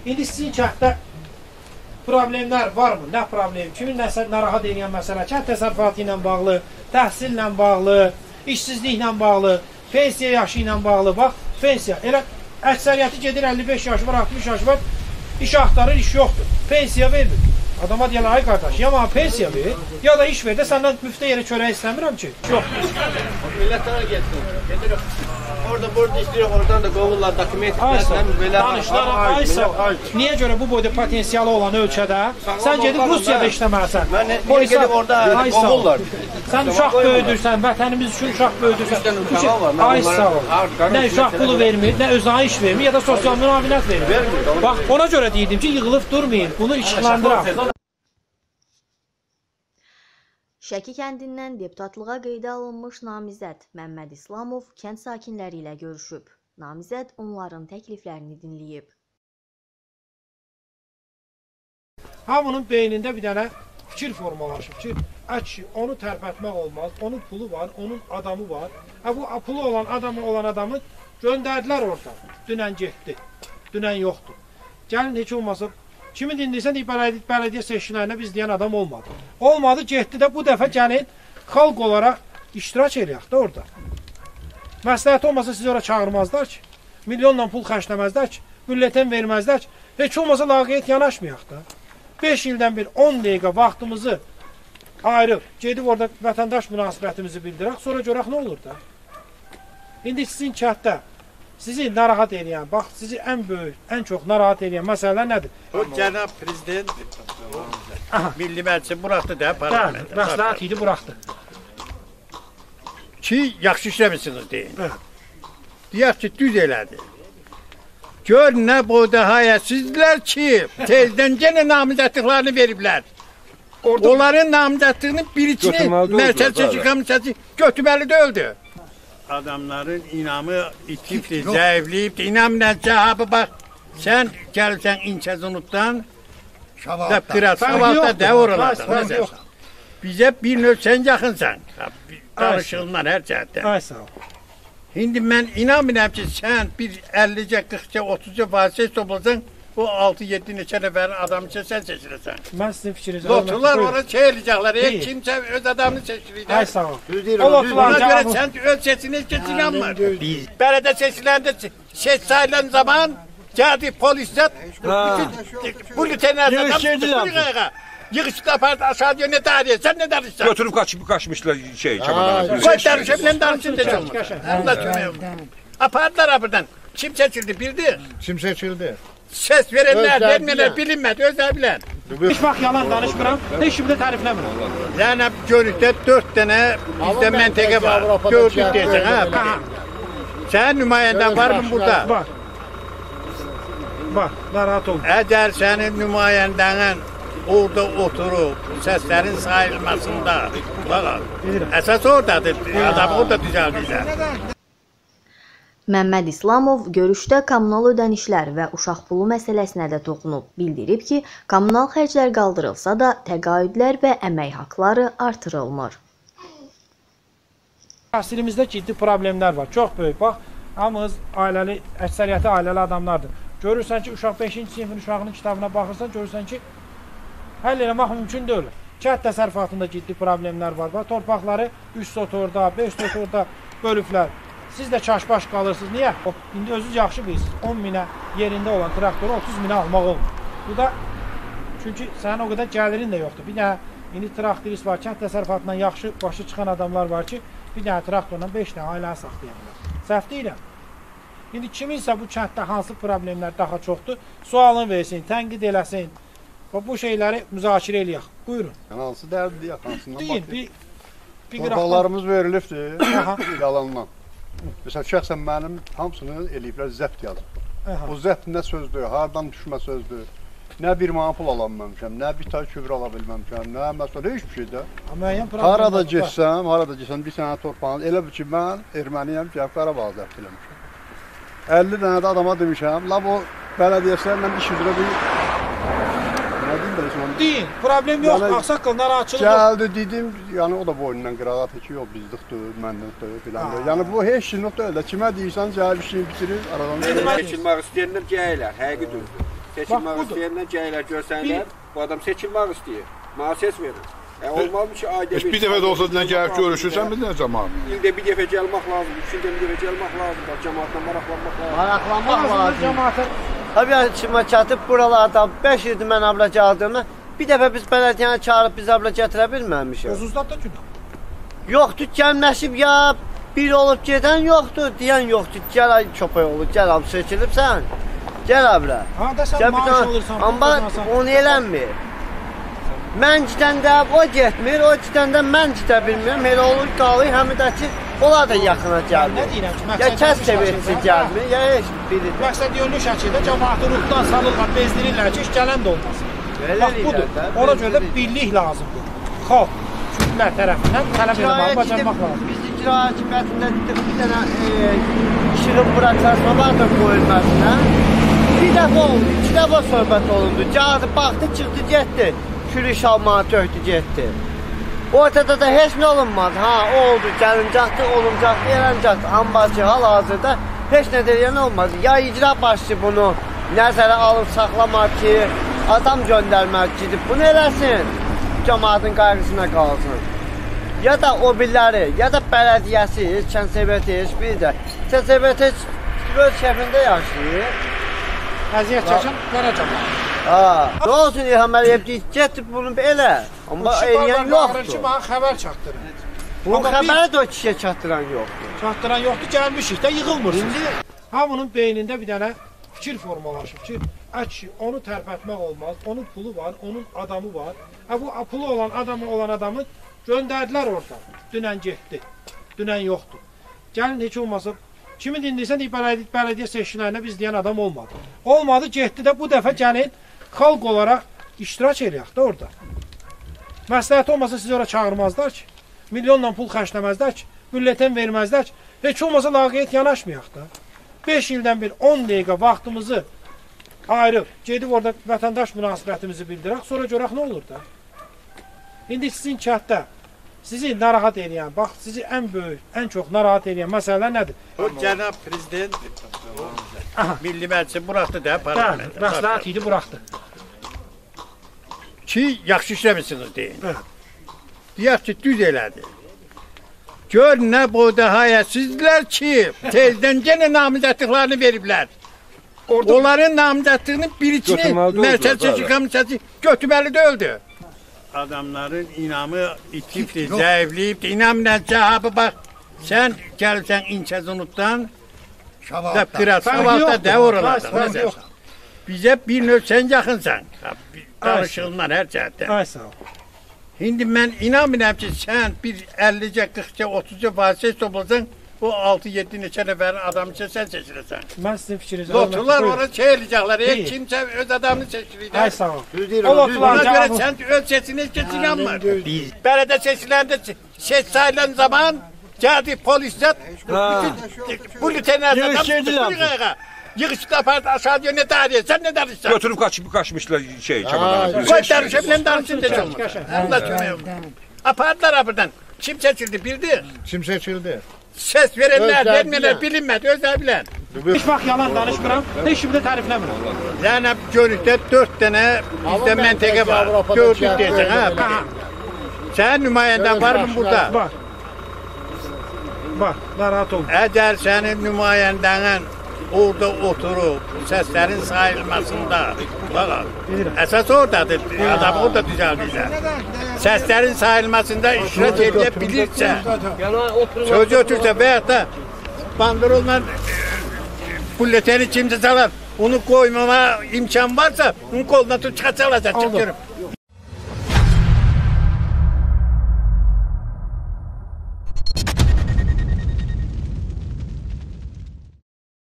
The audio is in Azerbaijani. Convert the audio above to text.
İndi sizin kənddə problemlər varmı? Nə problem? Kimin narahat edən məsələ? Kənd təsərrüfatı ilə bağlı, təhsillə bağlı, işsizliklə bağlı, pensiya yaşı ilə bağlı. Bax, pensiya. Elə əksəriyyəti gedir 55 yaşı var, 60 yaşı var. İş axtarır, iş yoxdur. Pensiya vermir. Adama deyirlər, ay qardaş, ya bana pensiya ver, ya da iş ver də səndən müftə yerə çörək istəmirəm ki. Yoxdur. Millətlərə getsin. Gedirik. Orada burada istəyirik, oradan da qovurlar, dokument istəyirəm. Danışlar, ay sağ. Niyə görə bu boyda potensiyalı olan ölkədə sən gedib Rusiyada işləməlisən? Mən gedib orada qovurlar. Sən uşaq böyüdürsən, vətənimiz üçün uşaq böyüdürsən. Ay sağ ol. Nə uşaq pulu vermir, nə özünə iş vermir, ya da sosial müavinət vermir. Bax, ona görə deyirdim ki, yığılıb durmayın, bunu işıqlandıraq. Şəki kəndindən deputatlığa qeydə alınmış namizəd Məmməd İslamov kənd sakinləri ilə görüşüb. Namizəd onların təkliflərini dinləyib. Hamının beynində bir dənə fikir formalaşıb ki, onu tərpətmək olmaz, onun pulu var, onun adamı var. Bu pulu olan adamı göndərdilər orada. Dünən getdi, dünən yoxdur. Gəlin, heç olmasa, kimi dinləyirsən, bələdiyyə seçkilərinə biz deyən adam olmadı. Olmadı, getdi də bu dəfə gəlin, xalq olaraq iştirak eləyək də orada. Məsləhət olmasa sizi ora çağırmazlar ki, milyonla pul xərcləməzlər ki, bülləten verməzlər ki, heç olmasa laqeyd yanaşmayaq da. 5 ildən bir 10 dəqiqə vaxtımızı ayırıb, gedib orada vətəndaş münasibətimizi bildirək, sonra görək nə olur da. İndi sizin kənddə sizi narahat edən, bax, sizi ən böyük, ən çox narahat edən məsələlər nədir? O cənab prezident milli məclisi buraxdı da parlamentə. Məsləhət idi, buraxdı. Ki, yaxşı işləmişsiniz deyin. Deyək ki, düz elədi. Gör nə boyda hayətsizlər ki, tezdən yenə namizədliklərini veriblər. Onların namizədliyini biriçini mərkəz seçki komissiyası götürməli deyildi. Adamların inamı itibdir, zəifliyibdir. İnamla cavabı bax, sən gəlsən İnkəzunutdan, Qıraçqavalda da oralardan. Bizə bir növ sən yaxınsan. Danışığından hər cəhətdən. Ay sağ ol. İndi mən inanmıram ki, sən bir 50-cə, 40-cə, 30-cə vasitə toplasan, o 6-7 neçə nəfərin adamı üçün sən seçilirsən. Mən sizin fikrinizi... Lotular orada şey eləyəcəklər, kimsə öz adamını seçilirlər. Ay sağ ol. Ona görə sən öz seçini heç inanmır. Bələdiyyə seçilərində seç sayılan zaman gəldi polislər, bu lütenlərdən yığışdı apardı aşağı diyor, ne darıyor, sen ne darıyorsun? Götürüp kaçmışlar çamadana. Koy darışa bilen darışın da çok. Apardılar buradan. Kim seçildi bildi? Kim seçildi? Ses verenler, vermeyenler bilinmedi, özler bilen. Hiç bak yalan danışmıram, heç şimdi tərifləmirəm. Yani görükdə 4 tane bizde mentege var. Gördük diyeceksin ha. Sen nümayenden var mı burada? Var. Var, narahat olma. Eğer senin nümayenden orada oturup seslerin sayılmasında esas oradadır. Adam orada düzəldiysə. Məmməd İslamov görüşdə kommunal ödənişlər və uşaq pulu məsələsinə də toxunub. Bildirib ki, kommunal xərclər qaldırılsa da təqaüdlər və əmək haqları artırılmır. Təhsilimizdə ciddi problemlər var. Çox böyük. Bax, hamımız ailəli, əksəriyyəti ailəli adamlardır. Görürsən ki, uşaq 5-ci sinifin uşağının kitabına baxırsan, görürsən ki, həll eləmək mümkün deyil. Kənd təsərrüfatında ciddi problemlər var. Bax, torpaqları 3 sotorda, 5 sotorda bölüblər. Siz də çaşbaş qalırsınız. Niyə? İndi özünüz yaxşı bilirsiniz. 10 minə yerində olan traktoru 30 minə almaq olmur. Bu da, çünki sənin o qədər gəlirin də yoxdur. Bir dənə, indi traktorist var, kənd təsərrüfatından yaxşı başı çıxan adamlar var ki, bir dənə traktorla 5 dənə ailəni saxlayabilir. Səhv deyirəm. İndi kiminsə bu kənddə hansı problemlər daha çoxdur, sualını versin, tənqid eləsin. Bu şeyləri müzakirə eləyək. Buyurun. Hansı dərdi deyək, hansından baxın. Deyin, bir qıraqdan. Torpaqlarımız verilibdir, yalandan. Məsələn, şəxsən mənim hamısını eləyiblər, zəbt yazıb. O zəbt nə sözdür, hardan düşmə sözdür. Nə bir manat pul alabilməmişəm, nə bir tay kübr ala bilməmişəm, nə məsələ, heç bir şey də. Harada getsəm, bir sənə torpağınız, elə bir ki, mən erməniyəm ki, Qarabağı zəbt eləmişəm. 50 dənə də adama demişəm, la bu bələdiyyəslərlə iş üzrə bir... Deyin, problem yox, ağsaqqal, narahatçılıq yox. Gəldi, dedim, yəni o da boynundan qırağat ki, yox, bizlikdir, məndəndir, filan. Yəni bu heç şey yoxdur, elə kimə deyirsən, cəhəl bir şey bitirir, aradan... Keçilmək istəyənlər gəlirlər, həqiqi düzdür. Seçilmək budur. istəyəndən gəlirlər, görsənlər, bu adam seçilmək istəyir. Mənə ses verin. Olmazmı ki, ayda Bir dəfə də olsa nə gəlib görüşürsən, bir də cəmaat. İldə bir dəfə gəlmək lazım, 3 ildə bir dəfə gəlmək lazım, cəmaatla maraqlanmaq lazım. Maraqlanmaq lazım. Cəmaata Tabii içimə çatıb buralardan 5 ildir mən abla gəldiyimdə bir dəfə biz bələdiyyəni çağırıb biz abla gətirə bilməmişik. Özünüzdə də günah. Yoxdur, gəlməşib ya bir olub gedən yoxdur, deyən yoxdur. Gəl ay köpək olur, gəl abi seçilibsən. Gəl abla. Ha da sən Gəl bir maaş dənə- alırsan. Amma onu eləmir. Mən gidəndə o getmir, o gidəndə mən gedə bilmirəm. Elə olur qalır, həmin də ki, onlar da yaxına Nə gəlmir. deyirəm ki, Ya məqsəd kəs sevirsi gəlmir, ya heç biri. Məqsəd yönlü şəkildə cəmaatı ruhdan salırlar, bezdirirlər ki, iş gələn də olmasın. Bax budur. Ona görə də birlik lazımdır. Xalq, kütlə tərəfindən tələb edilməli, bacarmaq lazım. Biz icra hakimiyyətində bir dənə işığın bura transformator qoyulmasına bir dəfə oldu, 2 dəfə söhbət olundu. Gəldi, baxdı, çıxdı, getdi. Kürüş almağa töhdü, getdi. Ortada da heç nə olunmadı. Ha, oldu, gəlincaqdı, olunacaqdı, yarancaqdı. Amma ki, hal-hazırda heç nə deyən olmadı. Ya icra başçı bunu nəzərə alıb saxlamaq ki, adam göndərmək gidib bunu eləsin, cəmaatın qayğısına qalsın. Ya da o biriləri, ya da bələdiyyəsi, kənsəvəti, heç biri də. Kənsəvəti öz şəfində yaşayır. Əziyyət çəkən qara cəmaat. Ha, nə olsun İlham Əliyev deyir, getib bunu belə. Amma eləyən Ki, yoxdur. mənə xəbər çatdırın. Bu xəbəri də o kişiyə çatdıran yoxdur. Çatdıran yoxdur, gəlmişik də yığılmırsınız. Hamının beynində bir dənə fikir formalaşıb ki, onu tərpətmək olmaz, onun pulu var, onun adamı var. Bu pulu olan adamı göndərdilər orada. Dünən getdi, dünən yoxdur. Gəlin heç olmasa, kimi dindirsən bələdiyyə seçkilərində biz deyən adam olmadı. Olmadı, getdi də bu dəfə gəlin, xalq olaraq iştirak eləyək də orada. Məsləhət olmasa sizi ora çağırmazlar ki, milyonla pul xərcləməzlər ki, bülləten verməzlər ki, heç olmasa laqeyd yanaşmayaq da. 5 ildən bir 10 dəqiqə vaxtımızı ayırıb, gedib orada vətəndaş münasibətimizi bildirək, sonra görək nə olur da. İndi sizin kənddə sizi narahat edən, bax sizi ən böyük, ən çox narahat edən məsələlər nədir? O cənab prezident milli məclisi buraxdı da parlamentə. Məsləhət idi, buraxdı. Ki, yaxşı işləmisiniz deyin. Deyək ki, düz elədi. Gör nə boyda hayətsizdirlər ki, tezdən yenə namizədliklərini veriblər. Onların namizədliyinin birikini Mərkəz Seçki Komissiyası götürməli deyildi. Adamların inamı itibdir, zəifliyibdir. İnamla cəhabı bax, sən gəlirsən İnkəzunutdan, Şavalda də oralardan. Bizə bir növ sən yaxınsan, danışığından hər cəhətdən. Ay sağ ol. İndi mən inanmıram ki, sən bir 50-cə, 40-cə, 30-cə vasitə toplasan, o 6-7 neçə nəfərin adamı üçün sən seçilirsən. Mən sizin fikrinizi... Lotular ona şey eləyəcəklər, heç kimsə öz adamını seçilir. Ay sağ ol. Ona görə sən öz seçini heç kəs inanmır. Bələdə seçiləndə seç sayılan zaman gəldi polislər, bu lütenlərdən yığışdı apardı aşağı diyor, ne darıyor, sen ne darıyorsun? Götürüp kaçmışlar çamadanı. Koy darışa bilen darışın dedi olmaz. Apardılar buradan. Kim seçildi bildi? Kim seçildi? Ses verenler, vermeyenler bilinmedi, özler bilen. Hiç bak yalan danışmıram, heç şimdi tərifləmirəm. Zeynep Gönük'te 4 tane bizde mentege var. 4 diyeceksin ha. Sen nümayenden var mı burada? Var. Var, narahat olma. Eğer senin nümayenden orada oturup seslerin sayılmasında, esas oradadır, adam orada düzeltirler. Seslerin sayılmasında iştirak edebilirse, söz götürse veyahut da bandrolla bülleteni kimse salar, onu koymama imkan varsa, onun koluna tut çıkarsa alacak, çıkıyorum.